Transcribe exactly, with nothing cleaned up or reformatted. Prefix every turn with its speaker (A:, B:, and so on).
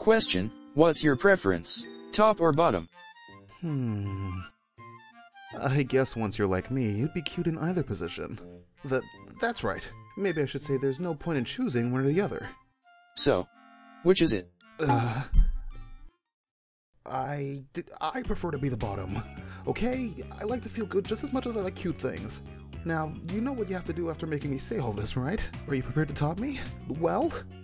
A: question, what's your preference? Top or bottom?
B: Hmm... I guess once you're like me, you'd be cute in either position. That... that's right. Maybe I should say there's no point in choosing one or the other.
A: So, which is it?
B: Uh... I... I prefer to be the bottom. Okay? I like to feel good just as much as I like cute things. Now, you know what you have to do after making me say all this, right? Are you prepared to top me? Well...